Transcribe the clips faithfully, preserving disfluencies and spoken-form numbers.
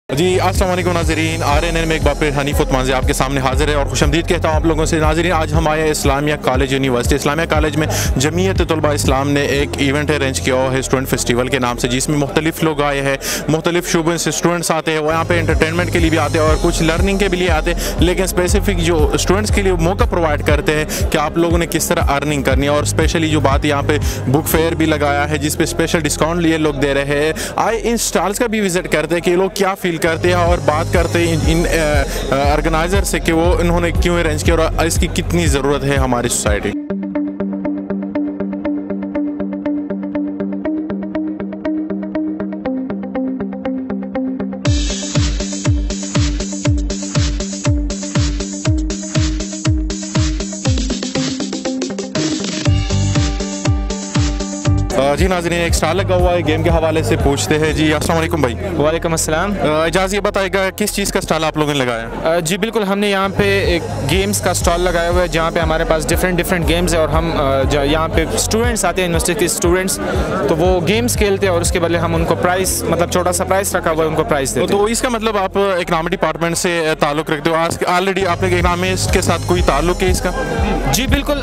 जी अस्सलाम वालेकुम नाज़रीन, आर एन एन में एक बार फिर हनीफ वज़ीर आपके सामने हाजिर है और खुशमदीद कहता हूँ आप लोगों से। नाज़रीन, आज हम आए Islamia college university. Islamia college में जमियत तलबा इस्लाम ने एक इवेंट अरेंज किया है स्टूडेंट फेस्टिवल के नाम से, जिसमें मुख्तलिफ लोग आए हैं, मुख्तलिफ शुबों से स्टूडेंट्स आते हैं। वो यहाँ पे एंटरटेनमेंट के लिए भी आते हैं और कुछ लर्निंग के भी लिए आते हैं, लेकिन स्पेसिफिक जो स्टूडेंट्स के लिए मौका प्रोवाइड करते हैं कि आप लोगों ने किस तरह अर्निंग करनी है। और स्पेशली जो बात यहाँ पे बुक फेयर भी लगाया है जिस पे स्पेशल डिस्काउंट लिए लोग दे रहे हैं। आए इन स्टॉल्स का भी विजिट करते हैं कि लोग क्या फील करते हैं और बात करते हैं इन ऑर्गेनाइजर से कि वो इन्होंने क्यों अरेंज किया और इसकी कितनी ज़रूरत है हमारी सोसाइटी। जी नाज़रीन, एक स्टॉल लगा हुआ है गेम के हवाले से, पूछते हैं। जी अस्सलाम वालेकुम भाई। वालेकुम अस्सलाम। इजाज़ ये बताएगा किस चीज़ का स्टॉल आप लोगों ने लगाया? जी बिल्कुल, हमने यहाँ पे एक गेम्स का स्टॉल लगाया हुआ है जहाँ पे हमारे पास डिफरेंट डिफरेंट गेम्स है और हम यहाँ पे स्टूडेंट्स आते हैं, यूनिवर्सिटी के स्टूडेंट्स, तो वो गेम्स खेलते हैं और उसके बदले हम उनको प्राइस, मतलब छोटा सा प्राइस रखा हुआ है, उनको प्राइस देते हैं। तो इसका मतलब आप इकनॉमिक डिपार्टमेंट से ताल्लुक़ रखते हो? ऑलरेडी आपने इकनॉमिस्ट के साथ कोई ताल्लुक़ है इसका? जी बिल्कुल,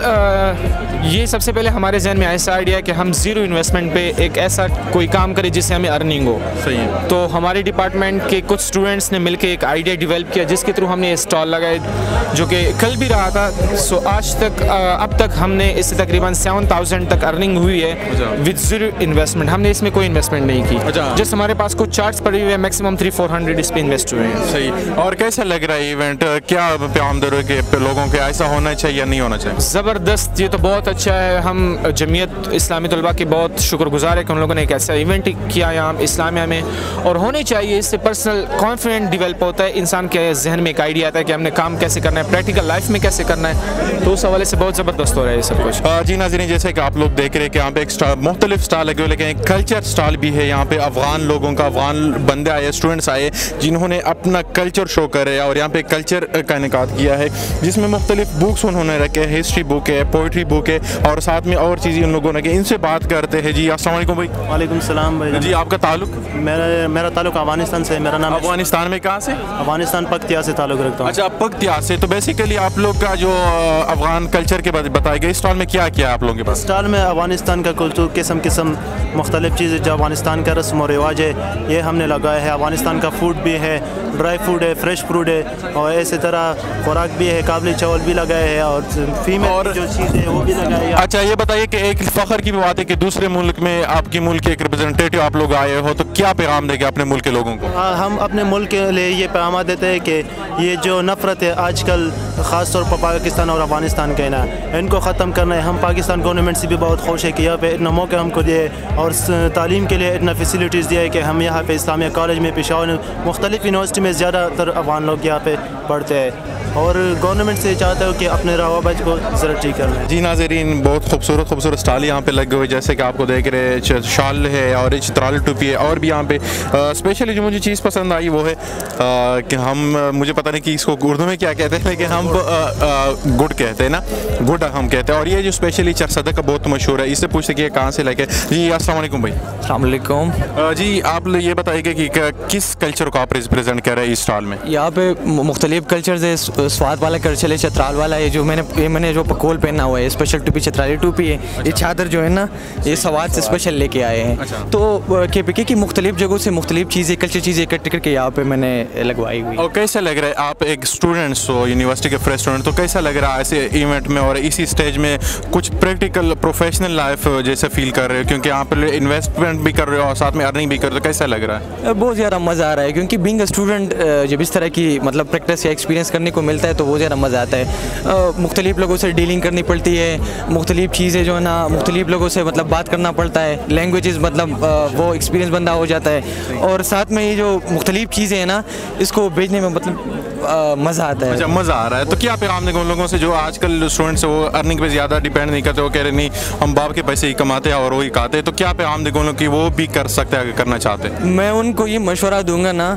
ये सबसे पहले हमारे जहन में ऐसा आइडिया है कि हम ज़ीरो इन्वेस्टमेंट पे एक ऐसा कोई काम करें जिससे हमें अर्निंग हो। सही है। तो हमारे डिपार्टमेंट के कुछ स्टूडेंट्स ने मिलकर एक आइडिया डेवलप किया जिसके थ्रू हमने ये स्टॉल लगाए, जो कि कल भी रहा था। सो आज तक अब तक हमने इससे तकरीबन सेवन थाउजेंड तक अर्निंग हुई है विद जीरो इन्वेस्टमेंट। हमने इसमें कोई इन्वेस्टमेंट नहीं की। जस्ट हमारे पास कुछ चार्ट्स पड़े हुए हैं, मैक्सिमम थ्री फोर हंड्रेड इस पर इन्वेस्ट हुए हैं। सही। और कैसा लग रहा है इवेंट? क्या प्याम दर के लोगों के ऐसा होना चाहिए या नहीं होना चाहिए? ज़बरदस्त, ये तो बहुत अच्छा है। हम जमियत इस्लामी तलबा के बहुत शुक्रगुजार है कि उन लोगों ने एक ऐसा इवेंट किया यहाँ इस्लामिया में, और होने चाहिए। इससे पर्सनल कॉन्फिडेंट डेवलप होता है, इंसान के जहन में एक आइडिया आता है कि हमने काम कैसे करना है, प्रैक्टिकल लाइफ में कैसे करना है। तो उस हवाले से बहुत ज़बरदस्त हो रहा है ये सब कुछ। जी नाज़रीन, जैसे कि आप लोग देख रहे हैं कि यहाँ पे एक मुख्तलिफ स्टॉल लगे हुए, लेकिन एक कल्चर स्टॉल भी है। यहाँ पे अफगान लोगों का, अफगान बंदे आए, स्टूडेंट्स आए जिन्होंने अपना कल्चर शो कर रहे हैं और यहाँ पे कल्चर का इनेकाद किया है जिसमें मुख्तलिफ बुक्स उन्होंने रखे हैं, हिस्ट्री बुक है, पोइट्री बुक है और साथ में और चीज़ें उन लोगों ने। इनसे बात करते हैं। जी अस्सलाम वालेकुम भाई। वालेकुम सलाम भाई। जी आपका ताल्लुक? मेरा मेरा ताल्लुक अफगानिस्तान से। मेरा नाम अफगानिस्तान में कहाँ से? अफगानिस्तान पख्तिया से ताल्लुक रखता हूँ। अच्छा, पख्तिया से। तो बेसिकली आप लोग का जो अफगान कल्चर के बाद बताए गए स्टॉल में क्या क्या आप लोगों के पास? स्टॉल में अफगानिस्तान का कल्चर, किस्म किस्म मुख्तलिफ चीज़ें जो अफगानिस्तान का रस्म और रिवाज है, ये हमने लगाया है। अफगानिस्तान का फूड भी है, ड्राई फूड है, फ्रेश फूड है और इसी तरह खुराक भी है, काबली चावल भी लगाए हैं और फीमेल और जो चीज़ है वो भी लगाई है। अच्छा, ये बताइए कि एक फ़ख्र की भी बात है कि दूसरे मुल्क में आपके मुल्क के एक रिप्रेजेंटेटिव आप लोग आए हो, तो क्या पैगाम देंगे अपने मुल्क के लोगों को? हाँ, हम अपने मुल्क के लिए ये पैगाम देते हैं कि ये जो नफ़रत है आजकल ख़ास तौर पर पाकिस्तान और अफगानिस्तान के ना, इनको ख़त्म करना है। हम पाकिस्तान गवर्नमेंट से भी बहुत खुश है कि यहाँ पे इतना मौका हमको दिए और तालीम के लिए इतना फैसिलिटीज़ दिया है कि हम यहाँ पे इस्लामिया कॉलेज में, पेशावर मुख्तलिफ यूनिवर्सिटी में ज़्यादातर अफगान लोग यहाँ पे पढ़ते हैं और गवर्नमेंट से चाहते हो कि अपने रवाबत को ज़रा ठीक करना है। जी नाज़रीन, बहुत खूबसूरत खूबसूरत स्टॉल यहाँ पे लगे हुए, जैसे कि आपको देख रहे हैं, शाल है और चित्राल टोपी है और भी यहाँ पे स्पेशली जो मुझे चीज़ पसंद आई वो है आ, कि हम मुझे पता नहीं कि इसको उर्दू में क्या कहते हैं, लेकिन हम गुड़ कहते हैं ना, गुड़ हम कहते हैं। और ये जो स्पेशली चरसदा का बहुत मशहूर है, इससे पूछते कि कहाँ से लेके। जी अस्सलाम वालेकुम भाई। अस्सलाम वालेकुम। जी आप ये बताइए कि किस कल्चर को आप रिप्रेजेंट कर रहे हैं इस स्टॉल में? यहाँ पे मुख्तलिफ कल्चर है, स्वाद वाला कल्चर है, चतराल वाला है। जो मैंने ये मैंने जो पकोल पहना हुआ है, स्पेशल टोपी चतराली टोपी है। अच्छा। ये चादर जो है ना, ये स्वाद से स्पेशल लेके आए हैं। अच्छा। तो के पी के की मुख्तलिफ जगहों से मुख्तलिफ चीज़ें, कल्चर चीज़ें इकट्ठी करके यहाँ पे मैंने लगवाई हुई। और कैसा लग रहा है, आप एक स्टूडेंट्स हो, यूनिवर्सिटी के फ्रेश स्टूडेंट, तो कैसा लग रहा है ऐसे इवेंट में और इसी स्टेज में कुछ प्रैक्टिकल प्रोफेशनल लाइफ जैसे फील कर रहे हो, क्योंकि यहाँ पर इन्वेस्टमेंट भी कर रहे हो और साथ में अर्निंग भी कर रहे हो, तो कैसा लग रहा है? बहुत ज़्यादा मज़ा आ रहा है, क्योंकि बीइंग अ स्टूडेंट जब इस तरह की मतलब प्रैक्टिस या एक्सपीरियंस करने को मिलता है तो बहुत ज़्यादा मज़ा आता है। मुख्तलिफ लोगों से डीलिंग करनी पड़ती है, मुख्तलिफ चीज़ें जो है ना, मुख्तलिफ लोगों से मतलब बात करना पड़ता है, लैंग्वेजेस मतलब वो एक्सपीरियंस बंदा हो जाता है और साथ में ये जो मुख्तलिफ चीज़ें हैं ना, इसको भेजने में मतलब मज़ा आता है। अच्छा, मज़ा आ रहा है। तो क्या पैगाम देंगे उन लोगों से जो आजकल स्टूडेंट्स वो अर्निंग पे ज़्यादा डिपेंड नहीं करते, वो कह रहे नहीं हम बाप के पैसे ही कमाते हैं और वही खाते हैं, तो क्या पैगाम देंगे उन लोग कि वो भी कर सकते हैं अगर करना चाहते हैं? मैं उनको ये मशवरा दूंगा ना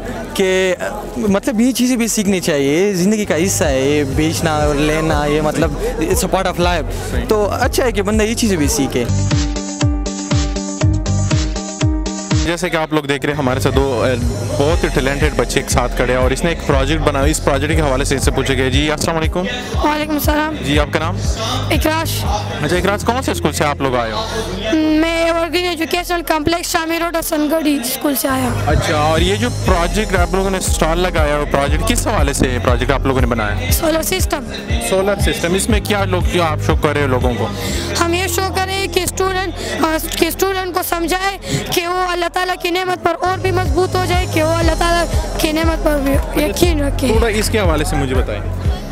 कि मतलब ये चीज़ें भी सीखनी चाहिए, ज़िंदगी का हिस्सा है ये, बेचना और लेना, ये मतलब it's a part of life. तो अच्छा है कि बंदा ये चीज़ें भी सीखे। जैसे कि आप लोग देख रहे हैं हमारे साथ दो बहुत ही टैलेंटेड बच्चे एक साथ खड़े हैं और इसने एक प्रोजेक्ट बनाया। इस प्रोजेक्ट के हवाले से इनसे पूछे गए। जी अस्सलाम वालेकुम। वालेकुम सलाम। जी आपका नाम? इकराश। अच्छा इकराश, कौन से स्कूल से आप लोग आए हो? मैं working educational complex Shami road Sangarhi school से आया। अच्छा, और ये जो प्रोजेक्ट आप लोगों ने स्टॉल लगाया है, प्रोजेक्ट किस हवाले से ये प्रोजेक्ट आप लोगों ने बनाया? Solar system. सोलर सिस्टम, इसमें क्या लोग क्या आप शो कर रहे हो लोगों को? हम ये शो करें कि स्टूडेंट कि स्टूडेंट को समझाए कि वो अल्लाह ताला की नेमत पर और भी मजबूत हो जाए, कि वो अल्लाह ताला की नेमत पर भी यकीन रखे। थोड़ा इसके हवाले से मुझे बताएं।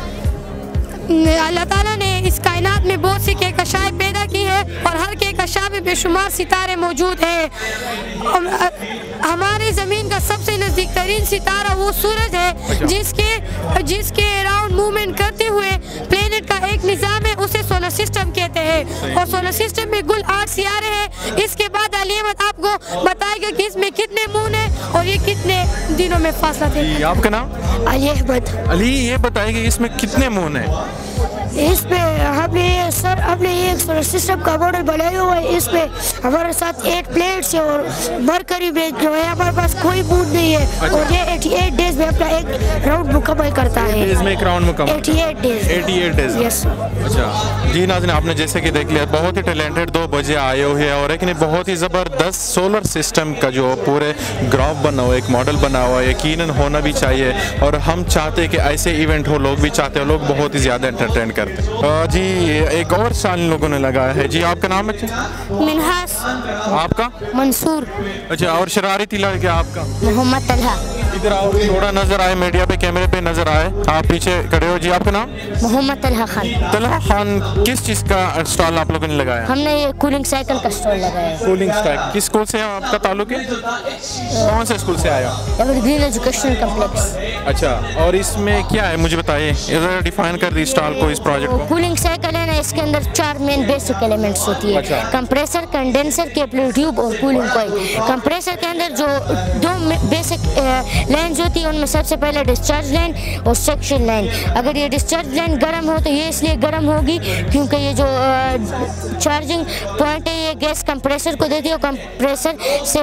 अल्लाह ताला ने इस कायनात में बहुत सी कहकशाएं पैदा की है और हर कहकशा में बेशुमार सितारे मौजूद हैं। हमारे ज़मीन का सबसे नज़दीक तरीन सितारा वो सूरज है जिसके जिसके अराउंड मूवमेंट करते हुए प्लेनेट का एक निज़ाम है, उसे सोलर सिस्टम कहते हैं। और सोलर सिस्टम में कुल आठ सियारे हैं। इसके बाद अली अहमद आपको बताएगा कि इसमें कितने मून है और ये कितने दिनों में फासला थे। आपका नाम? अली अहमद। अली, ये बताएंगे इसमें कितने मून है? इसमें हमने सर हमने ये सोलर सिस्टम का मॉडल बनाया हुआ है। इसमें हमारे साथ एट प्लेट्स है और मरकरी में जो है हमारे पास कोई मून नहीं है। अच्छा। और ये अठासी डेज में अपना एक राउंड मुकम्मल करता है। डेज में एक राउंड मुकम्मल? अठासी डेज। अठासी डेज। यस। अच्छा जी नाज़रीन, आपने जैसे कि देख लिया बहुत ही टैलेंटेड दो बजे आए हुए हैं और एक ने बहुत ही ज़बरदस्त सोलर सिस्टम का जो पूरे ग्राफ बना हुआ एक मॉडल बना हुआ है, यकीनन होना भी चाहिए। और हम चाहते हैं कि ऐसे इवेंट हो, लोग भी चाहते हैं, लोग बहुत ही ज़्यादा एंटरटेन करते हैं। जी एक और साल लोगों ने लगाया है। जी आपका नाम है? मिनहास। आपका? मंसूर। अच्छा, और शरारती लड़का आपका? मोहम्मद तलहा। इधर आओ, थोड़ा नजर आए, मीडिया पे कैमरे पे नजर आए, आप पीछे खड़े हो। जी आपका नाम? मोहम्मद तलहा खान। तलहा खान, किस चीज़ का स्टॉल आप लोगों ने लगाया? हमने ये कूलिंग साइकिल का स्टॉल लगाया है। कूलिंग साइकिल, किस स्कूल से आपका ताल्लुक है? कौन से स्कूल से आया? Evergreen educational complex. अच्छा, और इसमें क्या है मुझे बताइए, इधर डिफाइन कर दी स्टॉल को, इस प्रोजेक्ट को। कूलिंग साइकिल है ना, इसके अंदर चार मेन बेसिक एलिमेंट्स होती है। अच्छा। कंप्रेसर, कंडेंसर, केपलर ट्यूब और कूलिंग कॉइल। कंप्रेसर के अंदर जो दो बेसिक लाइंस होती है, उनमें सबसे पहले डिस्चार्ज लाइन और सेक्शन लाइन। अगर ये डिस्चार्ज लाइन गर्म हो तो ये इसलिए गर्म होगी क्योंकि ये जो चार्जिंग पॉइंट है ये गैस कंप्रेसर को देती है और कंप्रेसर से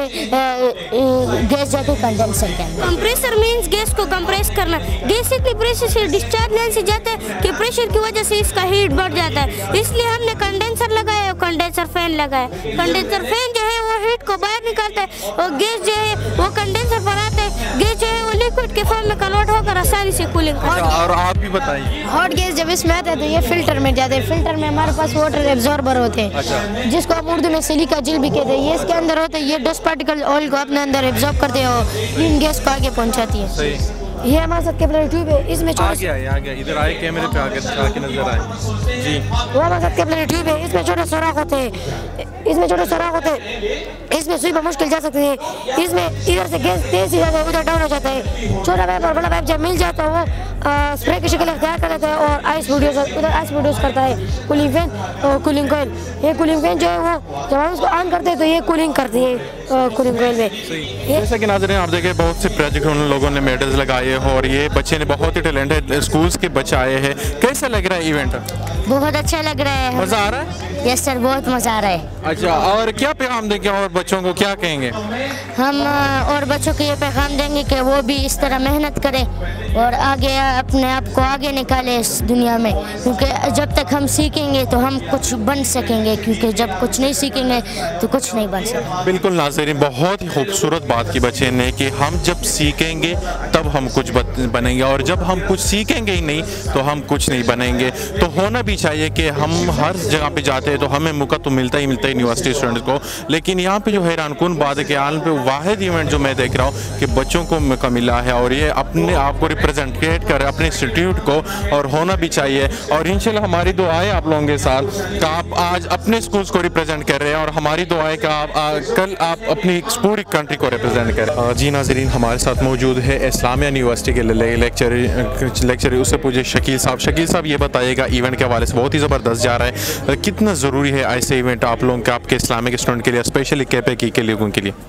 गैस जाती है कंडेंसर के अंदर। कंप्रेसर मींस गैस को कंप्रेस करना। गैस इतनी प्रेशर से डिस्चार्ज लाइन से जाता है कि प्रेशर की वजह से इसका हीट बढ़ जाता है, इसलिए हमने कंडेंसर लगाया और कंडेंसर फैन लगाया। कंडेंसर फैन जो है वो हीट को बाहर निकालता है और गैस जो है वो कंडेंसर पर आता है। गैस जो है वो लिक्विड के फॉर्म में कन्वर्ट होकर आसानी से कूलिंग। और आप भी बताइए। हॉट गैस जब इसमें आता है तो ये फिल्टर में जाते हैं। फिल्टर में हमारे पास वाटर एब्जॉर्बर होते हैं। अच्छा। जिसको हम उर्दू में सिलिका जेल भी कहते हैं। ये इसके अंदर होते हैं, ये डस्ट पार्टिकल ऑयल को अपने अंदर एब्जॉर्ब करते हैं और क्लीन गैस को आगे पहुंचाती है। सही। ये हमारे साथ केपलर ट्यूब है, इसमें आ गया है, आ गया, इधर आए कैमरे पे आके आके नजर आए। जी वो हमारे साथ केपलर ट्यूब है, इसमें छोटे सुराख होते हैं, इसमें छोटे सुराख होते हैं, इसमें सुई पर मुश्किल जा सकती है। इसमें इधर से गैस तेज ही जाता है, उधर डाउन हो जाता है। छोटा पाइप और बड़ा पाइप जब मिल जाता है वो स्प्रे की शक्ल तैयार कर देता है और आइस प्रोड्यूस उधर आइस प्रोड्यूस करता है। कूलिंग फैन और कूलिंग कॉइल, ये कूलिंग फैन जो है वो जब हम उसको ऑन करते हैं तो ये कूलिंग करती है कूलिंग कॉइल में। जैसा कि नाज़रीन आप देखें बहुत से प्रोजेक्ट उन लोगों ने मेडल्स लगाए हैं और ये बच्चे ने बहुत ही टैलेंटेड स्कूल्स के बच्चे आए हैं। कैसा लग रहा है इवेंट? बहुत अच्छा लग रहा है। मज़ा आ रहा है? यस सर, बहुत मज़ा आ रहा है। अच्छा, और क्या पैगाम देंगे और बच्चों को क्या कहेंगे? हम और बच्चों को ये पैगाम देंगे कि वो भी इस तरह मेहनत करें और आगे अपने आप को आगे निकालें इस दुनिया में, क्योंकि जब तक हम सीखेंगे तो हम कुछ बन सकेंगे, क्योंकि जब कुछ नहीं सीखेंगे तो कुछ नहीं बन सकेंगे। बिल्कुल नाज़रीन, बहुत ही खूबसूरत बात की बच्चे ने कि हम जब सीखेंगे तब हम कुछ बनेंगे और जब हम कुछ सीखेंगे ही नहीं तो हम कुछ नहीं बनेंगे। तो होना भी चाहिए कि हम हर जगह पे जाते हैं तो हमें मौका तो मिलता ही मिलता है यूनिवर्सिटी स्टूडेंट्स को, लेकिन यहाँ पे जो हैरानकुन बात है कि आलम पे वाहिद इवेंट जो मैं देख रहा हूँ कि बच्चों को मौका मिला है और ये अपने आप को रिप्रेजेंटेट कर अपने इंस्टीट्यूट को, और होना भी चाहिए। और इंशाल्लाह हमारी दुआ है आप लोगों के साथ कि आप आज अपने स्कूल्स को रिप्रेजेंट कर रहे हैं और हमारी दुआ है कि आप आ, कल आप अपनी पूरी कंट्री को रिप्रेजेंट करें। जी नाज़रीन, हमारे साथ मौजूद है इस्लामिया यूनिवर्सिटी के लेक्चर लेक्चर उससे पूछे शकील साहब। शकील साहब ये बताइएगा इवेंट के हवाले से बहुत ही ज़बरदस्त जा रहा है, कितना ज़रूरी है ऐसे इवेंट आप लोगों के आपके इस्लामिक स्टूडेंट के लिए, स्पेशली के पे की के लोगों के लिए?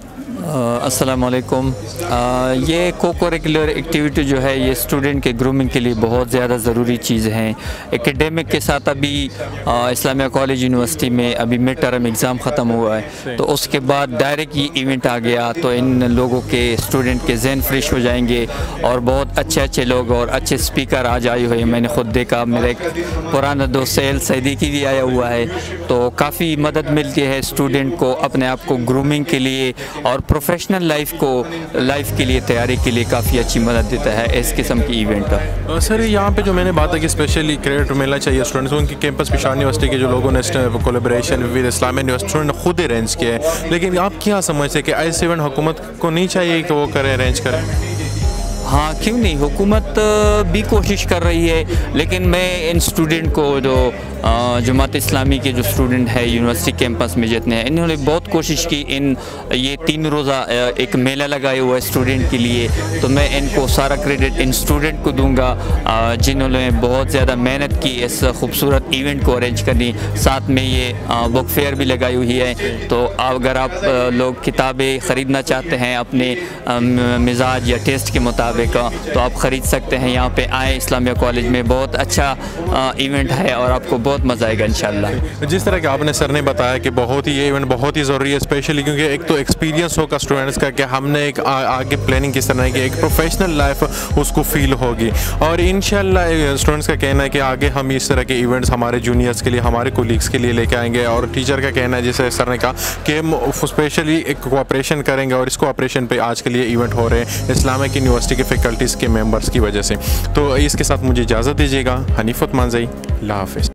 अस्सलामु अलैकुम। ये को करिकुलर एक्टिविटी जो है ये स्टूडेंट के ग्रूमिंग के लिए बहुत ज़्यादा ज़रूरी चीज़ हैं। एकेडमिक के साथ अभी आ, इस्लामिया कॉलेज यूनिवर्सिटी में अभी मिड टर्म एग्ज़ाम ख़त्म हुआ है, तो उसके बाद डायरेक्ट ये इवेंट आ गया, तो इन लोगों के स्टूडेंट के जहन फ्रेश हो जाएंगे और बहुत अच्छे अच्छे लोग और अच्छे स्पीकर आज आए हुए हैं। मैंने ख़ुद देखा, मेरा एक पुराना दोस्त सैल सैदीकी भी आया हुआ है, तो काफ़ी मदद मिलती है स्टूडेंट को अपने आप को ग्रूमिंग के लिए और प्रोफेशनल लाइफ को लाइफ के लिए तैयारी के लिए काफ़ी अच्छी मदद देता है इस किस्म की इवेंट का। सर यहाँ पे जो मैंने बात है कि स्पेशली क्रेडिट मिलना चाहिए स्टूडेंट्स को, उनकी कैंपस पेशावर यूनिवर्सिटी के जो लोगों ने कोलैबोरेशन विद इस्लामिया यूनिवर्सिटी ने खुद अरेंज किया है, लेकिन आप क्या समझते हैं कि ऐसे इवेंट हुकूमत को नहीं चाहिए कि वो करें, अरेंज करें? हाँ, क्यों नहीं, हुकूमत भी कोशिश कर रही है, लेकिन मैं इन स्टूडेंट को जो जमात इस्लामी के जो स्टूडेंट है यूनिवर्सिटी कैंपस में जितने हैं, इन्होंने बहुत कोशिश की। इन ये तीन रोज़ा एक मेला लगाया हुआ है स्टूडेंट के लिए, तो मैं इनको सारा क्रेडिट इन स्टूडेंट को दूंगा जिन्होंने बहुत ज़्यादा मेहनत की इस खूबसूरत इवेंट को अरेंज करनी। साथ में ये बुक फेयर भी लगाई हुई है, तो अगर आप लोग किताबें ख़रीदना चाहते हैं अपने मिजाज या टेस्ट के मुताबिक तो आप ख़रीद सकते हैं। यहाँ पे आए, इस्लामिया कॉलेज में बहुत अच्छा इवेंट है और आपको बहुत मज़ा आएगा इंशाल्लाह। जिस तरह के आपने सर ने बताया कि बहुत ही ये इवेंट बहुत ही ज़रूरी है, स्पेशली क्योंकि एक तो एक्सपीरियंस होगा स्टूडेंट्स का कि हमने एक आ, आगे प्लानिंग किस तरह की, एक प्रोफेशनल लाइफ उसको फील होगी, और इंशाल्लाह स्टूडेंट्स का कहना है कि आगे हम इस तरह के इवेंट्स हमारे जूनियर्स के लिए, हमारे कोलीग्स के लिए लेके आएंगे। और टीचर का कहना है, जैसे सर ने कहा, कि हम स्पेशली एक कोऑपरेशन करेंगे और इस कोऑपरेशन पे आज के लिए इवेंट हो रहे हैं इस्लामिया की यूनिवर्सिटी के फैकल्टीज़ के मेंबर्स की वजह से। तो इसके साथ मुझे इजाज़त दीजिएगा। हनीफ उस्मान ज़ई, अल्लाह हाफ़िज़।